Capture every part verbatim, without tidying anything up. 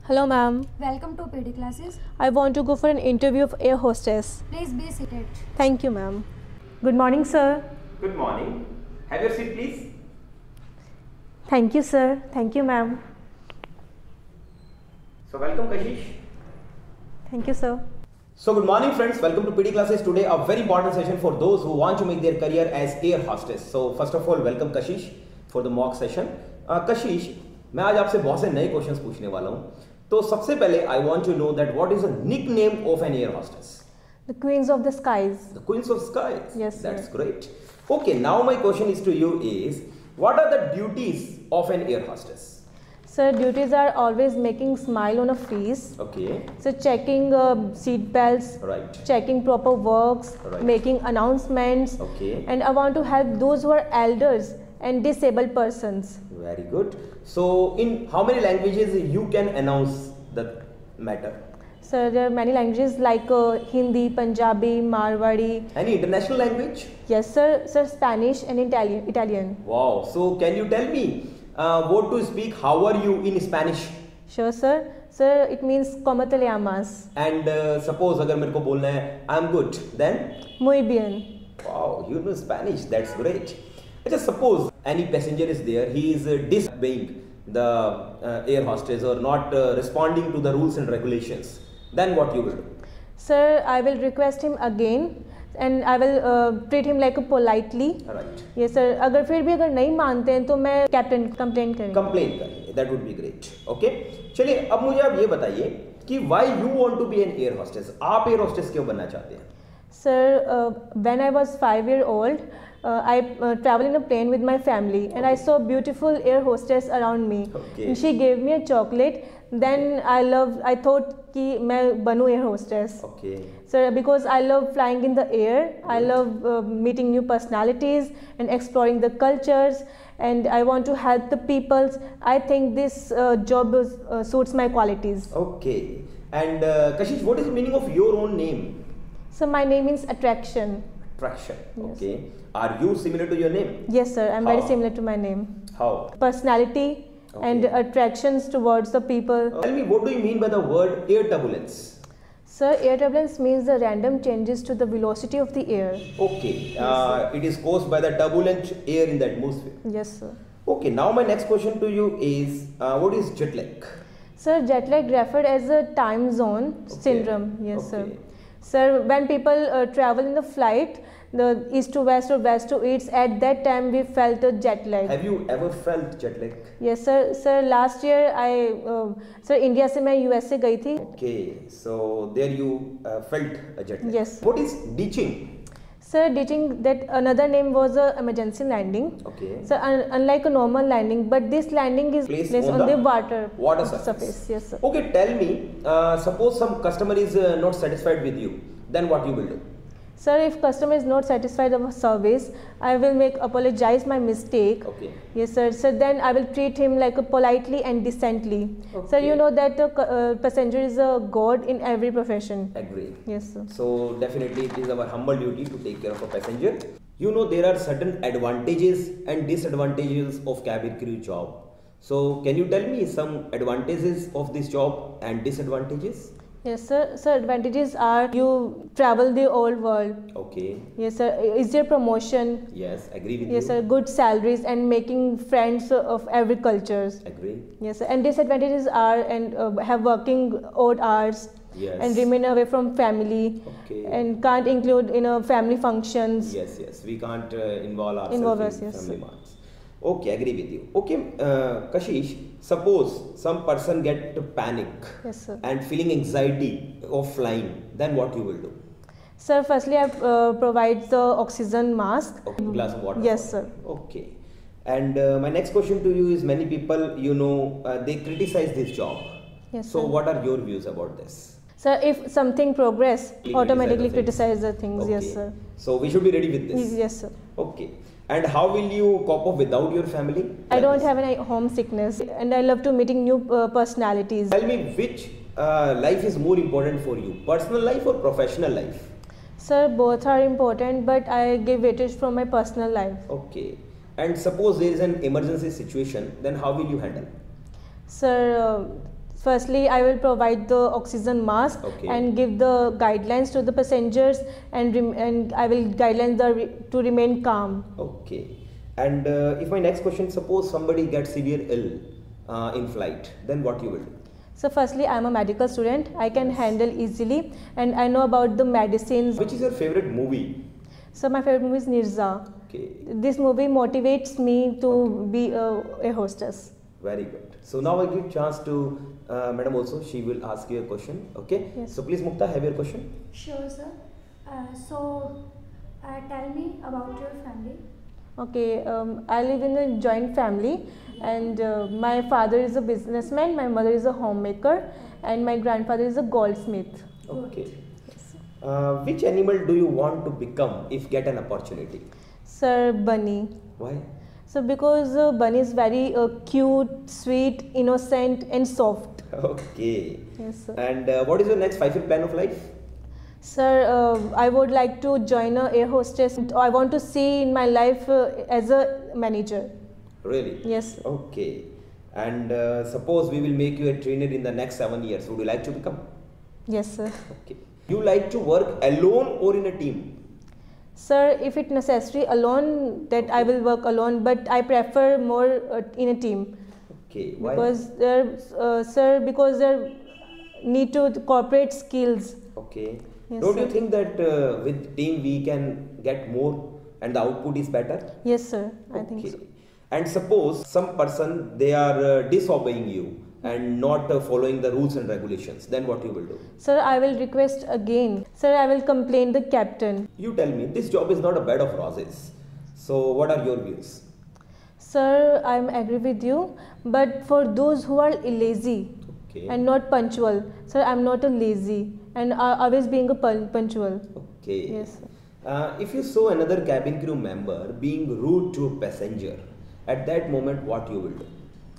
Hello, ma'am. Welcome to P D classes. I want to go for an interview of air hostess. Please be seated. Thank you, ma'am. Good morning, sir. Good morning. Have your seat, please. Thank you, sir. Thank you, ma'am. So, welcome, Kashish. Thank you, sir. So, good morning, friends. Welcome to P D classes. Today, a very important session for those who want to make their career as air hostess. So, first of all, welcome, Kashish, for the mock session. Uh, Kashish, मैं आज आपसे बहुत से नए questions पूछने वाला हूँ. तो सबसे पहले I want to know that what is the nickname of an air hostess? The Queens of the Skies. The Queens of Skies. Yes, sir. That's great. Okay, now my question is to you is, what are the duties of an air hostess? Sir, duties are always making smile on a face. Okay. So checking uh, seat belts. Right. Checking proper works. Right. Making announcements. Okay. And I want to help those who are elders and disabled persons. Very good. So, in how many languages you can announce the matter? Sir, there are many languages like uh, Hindi, Punjabi, Marwari. Any international language? Yes, sir. Sir, Spanish and Italian. Italian. Wow. So, can you tell me uh, what to speak? How are you in Spanish? Sure, sir. Sir, it means como te llamas? And uh, suppose अगर मेरे को बोलना है I'm good, then? Muy bien. Wow, you know Spanish. That's great. Just suppose any passenger is there, he is uh, disobeying the uh, air hostess or not uh, responding to the rules and regulations. Then what you will do? Sir, I will request him again and I will uh, treat him like a politely. Right. Yes, sir. अगर फिर भी अगर नहीं मानते हैं तो मैं captain complain करेंगे. कंप्लेन करेंगे. That would be great. Okay. चलिए अब मुझे आप ये बताइए कि why you want to be an air hostess? आप air hostess क्यों बनना चाहते हैं? Sir, uh, when I was five year old, uh, I uh, traveled in a plane with my family and okay. I saw beautiful air hostess around me. Okay. And she gave me a chocolate. Then I loved, I thought कि मैं बनूँ air hostess. Okay. Sir, because I love flying in the air, good. I love uh, meeting new personalities and exploring the cultures, and I want to help the peoples. I think this uh, job is, uh, suits my qualities. Okay. And uh, Kashish, what is the meaning of your own name? So my name means attraction. Attraction. Yes. Okay. Are you similar to your name? Yes, sir. I'm How? very similar to my name. How? Personality okay. and attractions towards the people. Uh, tell me, what do you mean by the word air turbulence? Sir, air turbulence means the random changes to the velocity of the air. Okay. Uh, it is caused by the turbulent air in the atmosphere. Yes, sir. Okay. Now my next question to you is, uh, what is jet lag? Sir, jet lag referred as a time zone okay. syndrome. Yes, okay. sir. Sir, when people uh, travel in the flight, the east to west or west to east, at that time we felt a jet lag. Have you ever felt jet lag? Yes, sir. Sir, last year I, uh, sir, India से मैं U S से गई थी. Okay, so there you uh, felt a jet lag. Yes. What is ditching? Sir, ditching, that another name was a emergency landing. Okay. So un unlike a normal landing, but this landing is placed, placed on, on the, the water, water surface. surface. Yes, sir. Okay, tell me, uh, suppose some customer is uh, not satisfied with you, then what you will do? Sir, if customer is not satisfied of a service, I will make apologize my mistake. Okay. Yes, sir. So then I will treat him like a politely and decently. Okay. Sir, you know that the uh, passenger is a god in every profession. Agree. Yes, sir. So definitely it is our humble duty to take care of a passenger. You know there are certain advantages and disadvantages of cabin crew job. So can you tell me some advantages of this job and disadvantages? Yes, sir. So advantages are you travel the whole world. Okay. Yes, sir. Is there promotion? Yes, agree with yes, you. Yes, sir. Good salaries and making friends of every cultures. Agree. Yes, sir. And disadvantages are and uh, have working odd hours. Yes. And remain away from family. Okay. And can't include in a family functions. Yes, yes. We can't uh, involve ourselves involve in us, yes, family sir. marks. Okay, agree with you. Okay, uh, Kashish, suppose some person get to panic yes, sir. and feeling anxiety of flying, then what you will do? Sir, firstly I uh, provide the oxygen mask. Okay, glass of water. Yes, sir. Okay. And uh, my next question to you is, many people, you know, uh, they criticize this job. Yes, so sir. what are your views about this? Sir, if something progress, Criticize automatically the criticize the things. Okay. Yes, sir. So we should be ready with this. Yes, sir. Okay. And how will you cope up without your family? I don't have any homesickness and I love to meeting new uh, personalities. Tell me which uh, life is more important for you, personal life or professional life? Sir, both are important, but I give weightage from my personal life. Okay. And suppose there is an emergency situation, then how will you handle? Sir, uh, Firstly, I will provide the oxygen mask Okay. and give the guidelines to the passengers, and rem- and I will guidelines the re- to remain calm. Okay. And uh, if my next question, suppose somebody gets severe ill uh, in flight, then what you will do? So firstly, I am a medical student. I can handle easily, and I know about the medicines. Which is your favorite movie? So my favorite movie is Nirza. Okay. This movie motivates me to be a, a hostess. Very good. So now I give chance to uh, Madam also. She will ask you a question. Okay. Yes. So please, Mukta, have your question. Sure, sir. Uh, so, uh, tell me about your family. Okay, um, I live in a joint family, and uh, my father is a businessman, my mother is a homemaker, and my grandfather is a goldsmith. Okay. Uh, which animal do you want to become if get an opportunity? Sir, bunny. Why? So because uh, bunny is very uh, cute, sweet, innocent, and soft. Okay. Yes, sir. And uh, what is your next five-year plan of life? Sir, uh, I would like to join a air hostess. I want to see in my life uh, as a manager. Really? Yes, sir. Okay. And uh, suppose we will make you a trainer in the next seven years. Would you like to become? Yes, sir. Okay. You like to work alone or in a team? Sir, if it necessary alone, that I will work alone, but I prefer more uh, in a team. Okay. Why? Because there, uh, sir, because there need to corporate skills. Okay. Yes, Don't sir. you think that uh, with team we can get more and the output is better? Yes, sir. I think Okay. so. And suppose some person they are uh, disobeying you and not uh, following the rules and regulations, then what you will do? Sir, I will request again. Sir, I will complain the captain. You tell me, this job is not a bed of roses. So what are your views? Sir, I am agree with you. But for those who are lazy Okay. and not punctual, sir, I am not a lazy and uh, always being a pun- punctual. Okay. Yes, sir. Uh, if you saw another cabin crew member being rude to a passenger, at that moment what you will do?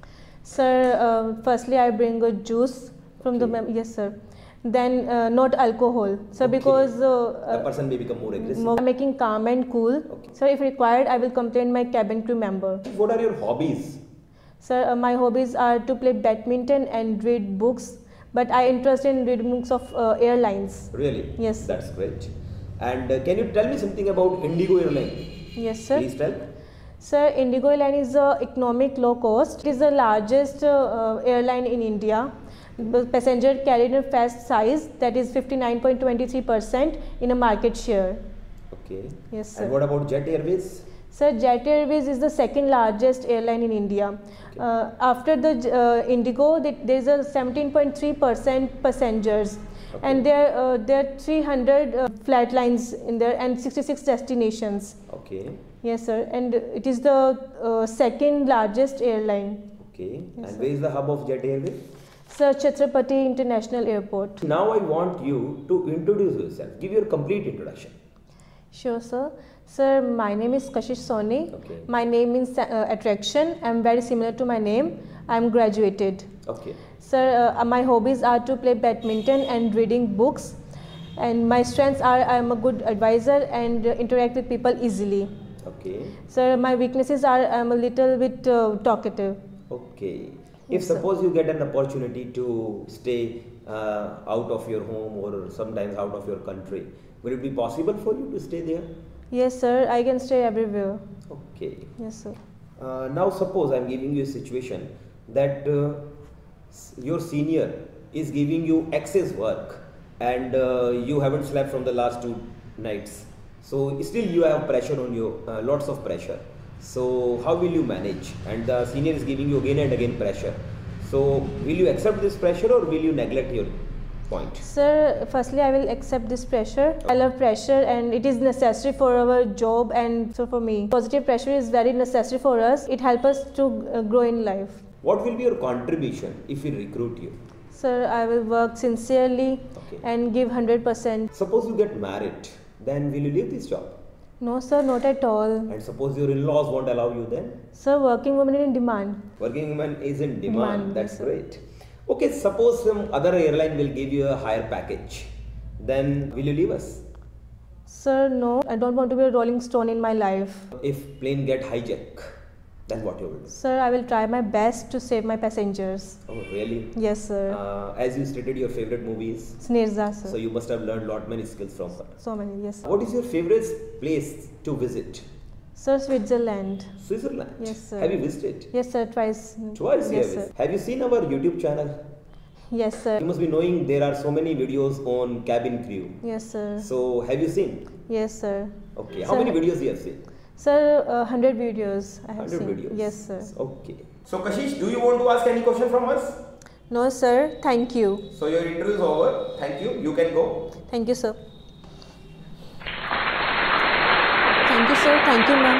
Sir, uh, firstly I bring a juice from the Okay. mem- yes, sir. Then uh, not alcohol, sir, Okay. because uh, The uh, person may become more aggressive. more making calm and cool. Okay. Sir, if required, I will complain my cabin crew member. What are your hobbies? Sir, uh, my hobbies are to play badminton and read books. But I interest in reading books of uh, airlines. Really? Yes. That's great. And uh, can you tell me something about Indigo Airline? Yes, sir. Please tell. Sir, Indigo Airline is a economic low cost. It is the largest uh, uh, airline in India. The passenger carried in fast size, that is fifty-nine point two three percent in a market share. Okay. Yes, sir. And what about Jet Airways? Sir, Jet Airways is the second largest airline in India. Okay. Uh, after the uh, Indigo, th- there is a seventeen point three percent passengers, Okay. and there uh, there are three hundred uh, flight lines in there and sixty-six destinations. Okay. Yes, sir, and it is the uh, second largest airline. Okay. Yes, and sir. where is the hub of Jet Airways? Sir, Chhatrapati International Airport. Now I want you to introduce yourself. Give your complete introduction. Sure, sir. Sir, my name is Kashish Soni. Okay. My name means uh, attraction. I am very similar to my name. I am graduated. Okay. Sir, uh, my hobbies are to play badminton and reading books. And my strengths are I am a good advisor and uh, interact with people easily. Okay. Sir, my weaknesses are I am a little bit uh, talkative. Okay. If Yes, sir. suppose you get an opportunity to stay uh, out of your home or sometimes out of your country, will it be possible for you to stay there? Yes, sir, I can stay everywhere. Okay. Yes, sir. Uh, now suppose I am giving you a situation that uh, s- your senior is giving you excess work and uh, you haven't slept from the last two nights. So still you have pressure on you, uh, lots of pressure. So how will you manage? And the senior is giving you again and again pressure. So will you accept this pressure or will you neglect your point? Sir, firstly, I will accept this pressure. I love pressure and it is necessary for our job and so for me. Positive pressure is very necessary for us. It helps us to uh, grow in life. What will be your contribution if we recruit you? Sir, I will work sincerely Okay. and give one hundred percent. Suppose you get married, then will you leave this job? No, sir, not at all. And suppose your in-laws won't allow you then? Sir, working woman in demand. Working woman is in demand. Demand, That's yes, sir. great. Okay, suppose some other airline will give you a higher package. Then will you leave us? Sir, no, I don't want to be a rolling stone in my life. If plane get hijack, then what you will do? Sir, I will try my best to save my passengers. Oh, really? Yes, sir. Uh, as you stated your favorite movies, Snirza, sir. so you must have learned lot many skills from her. So many, yes. Sir. What is your favorite place to visit? Sir, Switzerland. Switzerland. Yes, sir. Have you visited? Yes, sir, twice. Twice. Yes, you have sir. visited. Have you seen our YouTube channel? Yes, sir. You must be knowing there are so many videos on cabin crew. Yes, sir. So have you seen? Yes, sir. Okay. How Sir, many videos you have seen? Sir, uh, one hundred videos I have one hundred seen. videos. Yes, sir. Okay. So Kashish, do you want to ask any question from us? No, sir. Thank you. So your interview is over. Thank you. You can go. Thank you, sir. Thank you, sir. Thank you, ma'am.